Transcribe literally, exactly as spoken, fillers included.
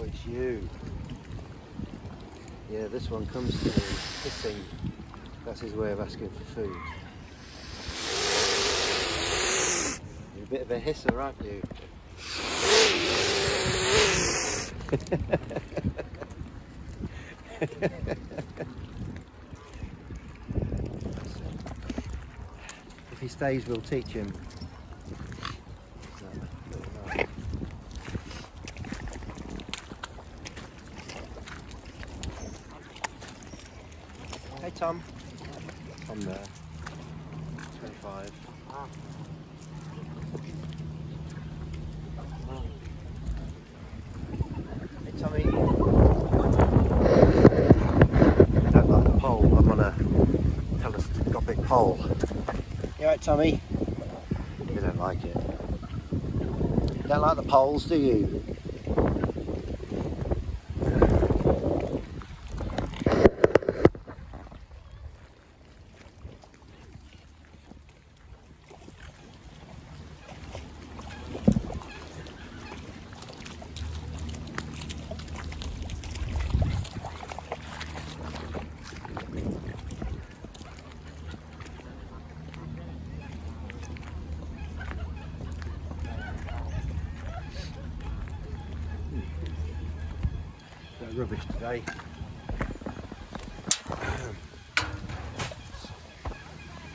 it's you. Yeah, this one comes to me hissing. That's his way of asking for food. You're a bit of a hisser, aren't you? If he stays, we'll teach him. Hey Tom. Tom there. twenty-five. Hey Tommy. I don't like the pole. I'm on a telescopic pole. You alright Tommy? You don't like it. You don't like the poles, do you? Rubbish today.